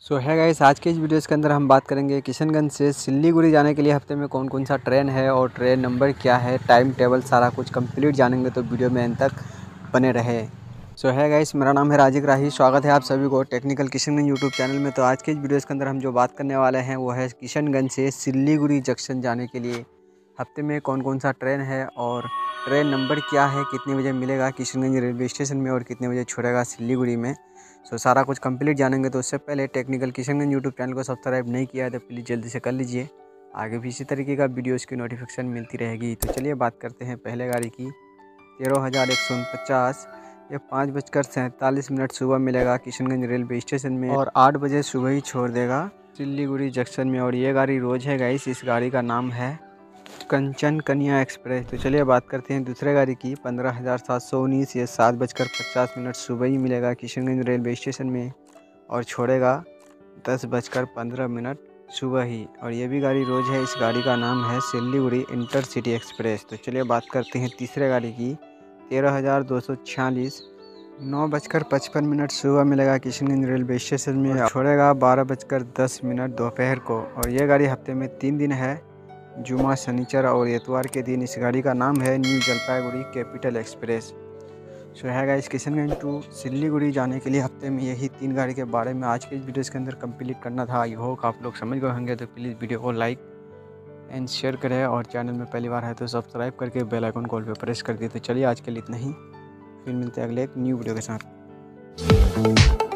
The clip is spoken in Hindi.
सो है गाइस, आज के इस वीडियोस के अंदर हम बात करेंगे किशनगंज से सिल्लीगुड़ी जाने के लिए हफ्ते में कौन कौन सा ट्रेन है और ट्रेन नंबर क्या है, टाइम टेबल सारा कुछ कंप्लीट जानेंगे। तो वीडियो में अंत तक बने रहे। सो है गाइस, मेरा नाम है राजिक राही। स्वागत है आप सभी को टेक्निकल किशनगंज यूट्यूब चैनल में। तो आज के इस वीडियोज़ के अंदर हम जो बात करने वाले हैं वो है किशनगंज से सिल्लीगुड़ी जंक्शन जाने के लिए हफ्ते में कौन कौन सा ट्रेन है और ट्रेन नंबर क्या है, कितने बजे मिलेगा किशनगंज रेलवे स्टेशन में और कितने बजे छोड़ेगा सिल्लीगुड़ी में। सारा कुछ कंप्लीट जानेंगे। तो उससे पहले टेक्निकल किशनगंज यूट्यूब चैनल को सब्सक्राइब नहीं किया है तो प्लीज़ जल्दी से कर लीजिए। आगे भी इसी तरीके का वीडियोज़ की नोटिफिकेशन मिलती रहेगी। तो चलिए बात करते हैं पहले गाड़ी की। 13,149, ये 5:47 सुबह मिलेगा किशनगंज रेलवे स्टेशन में और 8 बजे सुबह ही छोड़ देगा सिल्लीगुड़ी जंक्शन में। और ये गाड़ी रोज़ है गाइस। इस गाड़ी का नाम है कंचन कन्या एक्सप्रेस। तो चलिए बात करते हैं दूसरे गाड़ी की। 15,719, ये 7:50 सुबह ही मिलेगा किशनगंज रेलवे स्टेशन में और छोड़ेगा 10:15 सुबह ही। और ये भी गाड़ी रोज़ है। इस गाड़ी का नाम है सिल्लीगुड़ी इंटरसिटी एक्सप्रेस। तो चलिए बात करते हैं तीसरे गाड़ी की। 13,246, 9:55 सुबह मिलेगा किशनगंज रेलवे स्टेशन में और छोड़ेगा 12:10 दोपहर को। और ये गाड़ी हफ्ते में 3 दिन है, जुमा, शनिचर और इतवार के दिन। इस गाड़ी का नाम है New Jalpaiguri capital express. So है गाइस, किशनगंज टू सिल्लीगुड़ी जाने के लिए हफ्ते में यही 3 गाड़ी के बारे में आज के इस वीडियोस के अंदर कंप्लीट करना था। आई होप आप लोग समझ गए होंगे। तो प्लीज़ वीडियो को लाइक एंड शेयर करें और चैनल में पहली बार है तो सब्सक्राइब करके बेल आइकन कॉल पे प्रेस कर दिए। तो चलिए आज के लिए इतना ही, फिर मिलते हैं अगले एक न्यू वीडियो के साथ।